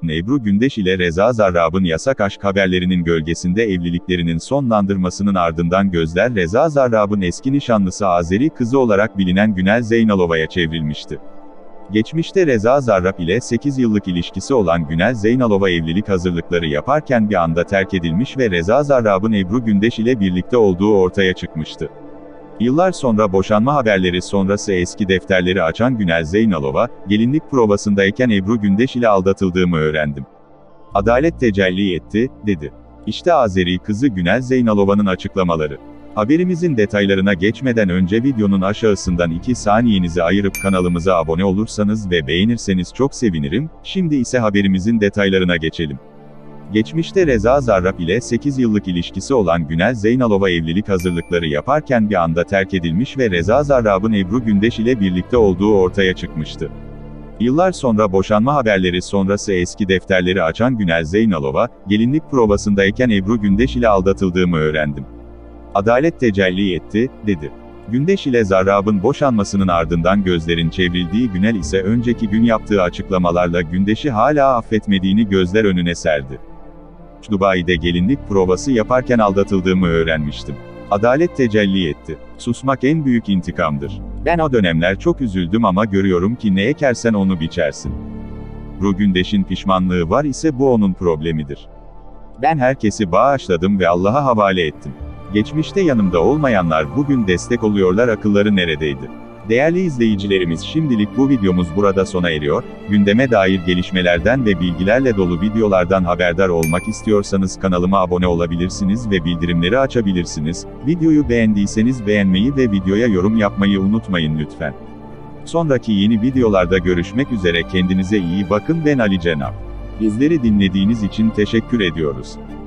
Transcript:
Ebru Gündeş ile Reza Zarrab'ın yasak aşk haberlerinin gölgesinde evliliklerinin sonlandırmasının ardından gözler Reza Zarrab'ın eski nişanlısı Azeri kızı olarak bilinen Günel Zeynalova'ya çevrilmişti. Geçmişte Reza Zarrab ile 8 yıllık ilişkisi olan Günel Zeynalova evlilik hazırlıkları yaparken bir anda terk edilmiş ve Reza Zarrab'ın Ebru Gündeş ile birlikte olduğu ortaya çıkmıştı. Yıllar sonra boşanma haberleri sonrası eski defterleri açan Günel Zeynalova, gelinlik provasındayken Ebru Gündeş ile aldatıldığımı öğrendim. Adalet tecelli etti, dedi. İşte Azeri kızı Günel Zeynalova'nın açıklamaları. Haberimizin detaylarına geçmeden önce videonun aşağısından 2 saniyenizi ayırıp kanalımıza abone olursanız ve beğenirseniz çok sevinirim. Şimdi ise haberimizin detaylarına geçelim. Geçmişte Reza Zarrab ile 8 yıllık ilişkisi olan Günel Zeynalova evlilik hazırlıkları yaparken bir anda terk edilmiş ve Reza Zarrab'ın Ebru Gündeş ile birlikte olduğu ortaya çıkmıştı. Yıllar sonra boşanma haberleri sonrası eski defterleri açan Günel Zeynalova, gelinlik provasındayken Ebru Gündeş ile aldatıldığımı öğrendim. Adalet tecelli etti, dedi. Gündeş ile Zarrab'ın boşanmasının ardından gözlerin çevrildiği Günel ise önceki gün yaptığı açıklamalarla Gündeş'i hala affetmediğini gözler önüne serdi. Dubai'de gelinlik provası yaparken aldatıldığımı öğrenmiştim. Adalet tecelli etti. Susmak en büyük intikamdır. Ben o dönemler çok üzüldüm ama görüyorum ki ne ekersen onu biçersin. Ebru Gündeş'in pişmanlığı var ise bu onun problemidir. Ben herkesi bağışladım ve Allah'a havale ettim. Geçmişte yanımda olmayanlar bugün destek oluyorlar, akılları neredeydi? Değerli izleyicilerimiz, şimdilik bu videomuz burada sona eriyor. Gündeme dair gelişmelerden ve bilgilerle dolu videolardan haberdar olmak istiyorsanız kanalıma abone olabilirsiniz ve bildirimleri açabilirsiniz. Videoyu beğendiyseniz beğenmeyi ve videoya yorum yapmayı unutmayın lütfen. Sonraki yeni videolarda görüşmek üzere, kendinize iyi bakın. Ben Ali Cenap. Bizleri dinlediğiniz için teşekkür ediyoruz.